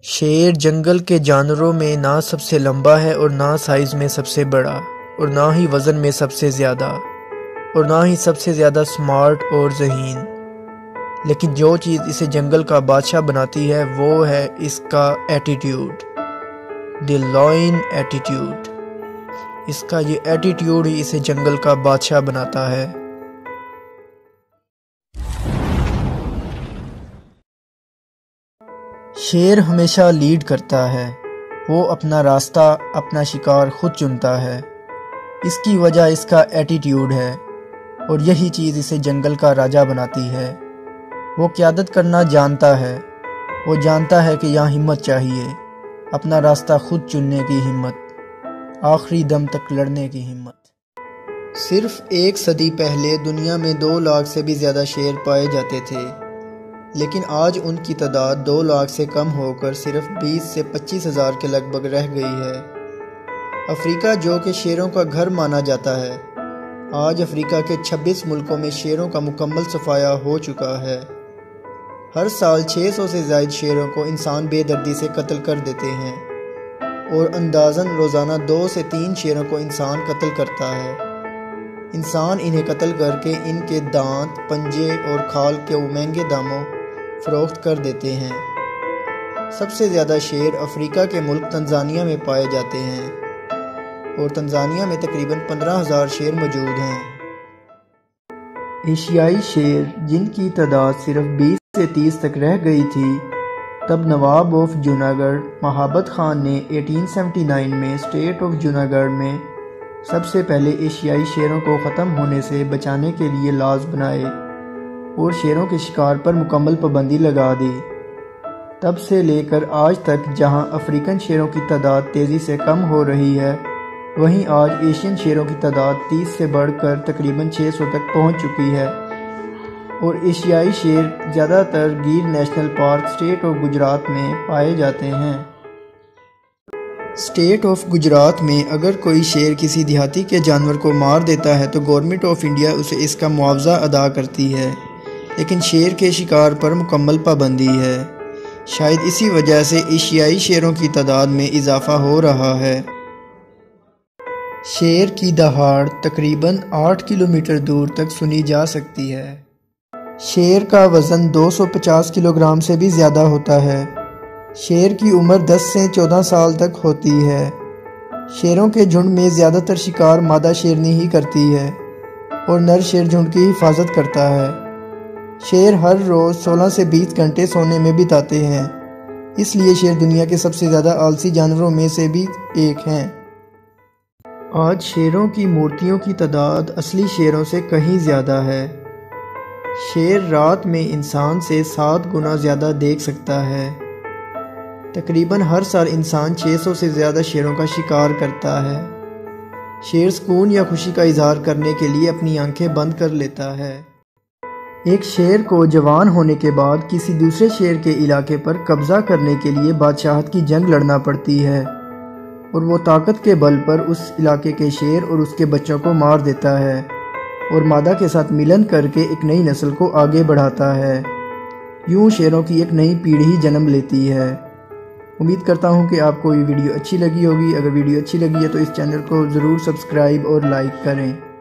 شیر جنگل کے جانوروں میں نہ سب سے لمبا ہے اور نہ سائز میں سب سے بڑا اور نہ ہی وزن میں سب سے زیادہ اور نہ ہی سب سے زیادہ سمارٹ اور ذہین، لیکن جو چیز اسے جنگل کا بادشاہ بناتی ہے وہ ہے اس کا ایٹیٹیوڈ، دی لائن ایٹیٹیوڈ۔ اس کا یہ ایٹیٹیوڈ ہی اسے جنگل کا بادشاہ بناتا ہے۔ شیر ہمیشہ لیڈ کرتا ہے، وہ اپنا راستہ، اپنا شکار خود چنتا ہے۔ اس کی وجہ اس کا ایٹیٹیوڈ ہے اور یہی چیز اسے جنگل کا راجا بناتی ہے۔ وہ قیادت کرنا جانتا ہے، وہ جانتا ہے کہ یہاں ہمت چاہیے، اپنا راستہ خود چننے کی ہمت، آخری دم تک لڑنے کی ہمت۔ صرف 1 صدی پہلے دنیا میں 2 لاکھ سے بھی زیادہ شیر پائے جاتے تھے، لیکن آج ان کی تعداد 2 لاکھ سے کم ہو کر صرف 20 سے 25 ہزار کے لگ بھگ رہ گئی ہے۔ افریقہ جو کہ شیروں کا گھر مانا جاتا ہے، آج افریقہ کے 26 ملکوں میں شیروں کا مکمل صفایا ہو چکا ہے۔ ہر سال 600 سے زائد شیروں کو انسان بے دردی سے قتل کر دیتے ہیں اور اندازاً روزانہ 2 سے 3 شیروں کو انسان قتل کرتا ہے۔ انسان انہیں قتل کر کے ان کے دانت، پنجے اور کھال کے مہنگے داموں فروخت کر دیتے ہیں۔ سب سے زیادہ شیر افریقہ کے ملک تنزانیہ میں پائے جاتے ہیں اور تنزانیہ میں تقریباً 15,000 شیر موجود ہیں۔ ایشیائی شیر جن کی تعداد صرف 20 سے 30 تک رہ گئی تھی، تب نواب آف جوناگڑھ مہابت خان نے 1879 میں اسٹیٹ آف جوناگڑھ میں سب سے پہلے ایشیائی شیروں کو ختم ہونے سے بچانے کے لیے لاز بنائے اور شیروں کے شکار پر مکمل پابندی لگا دی۔ تب سے لے کر آج تک جہاں افریقن شیروں کی تعداد تیزی سے کم ہو رہی ہے، وہیں آج ایشین شیروں کی تعداد 30 سے بڑھ کر تقریباً 600 تک پہنچ چکی ہے اور ایشیائی شیر زیادہ تر Gir national park state of Gujarat میں پائے جاتے ہیں۔ اسٹیٹ آف گجرات میں اگر کوئی شیر کسی دیہاتی کے جانور کو مار دیتا ہے تو گورنمنٹ آف انڈیا اسے اس کا معاوضہ ادا کرتی ہے، لیکن شیر کے شکار پر مکمل پابندی ہے۔ شاید اسی وجہ سے ایشیائی شیروں کی تعداد میں اضافہ ہو رہا ہے۔ شیر کی دہاڑ تقریباً 8 کلومیٹر دور تک سنی جا سکتی ہے۔ شیر کا وزن 250 کلو گرام سے بھی زیادہ ہوتا ہے۔ شیر کی عمر 10 سے 14 سال تک ہوتی ہے۔ شیروں کے جھنڈ میں زیادہ تر شکار مادہ شیرنی ہی کرتی ہے اور نر شیر جھنڈ کی حفاظت کرتا ہے۔ شیر ہر روز 16 سے 20 گھنٹے سونے میں بتاتے ہیں، اس لیے شیر دنیا کے سب سے زیادہ آلسی جانوروں میں سے بھی ایک ہیں۔ آج شیروں کی مورتیوں کی تعداد اصلی شیروں سے کہیں زیادہ ہے۔ شیر رات میں انسان سے 7 گنا زیادہ دیکھ سکتا ہے۔ تقریباً ہر سال انسان 600 سے زیادہ شیروں کا شکار کرتا ہے۔ شیر سکون یا خوشی کا اظہار کرنے کے لیے اپنی آنکھیں بند کر لیتا ہے۔ ایک شیر کو جوان ہونے کے بعد کسی دوسرے شیر کے علاقے پر قبضہ کرنے کے لیے بادشاہت کی جنگ لڑنا پڑتی ہے اور وہ طاقت کے بل پر اس علاقے کے شیر اور اس کے بچوں کو مار دیتا ہے اور مادہ کے ساتھ ملن کر کے ایک نئی نسل کو آگے بڑھاتا ہے۔ یوں شیروں کی ایک نئی پیڑھی جنم لیتی ہے۔ امید کرتا ہوں کہ آپ کو یہ ویڈیو اچھی لگی ہوگی۔ اگر ویڈیو اچھی لگی ہے تو اس چینل کو ضرور سبسکرائب اور لائک کریں۔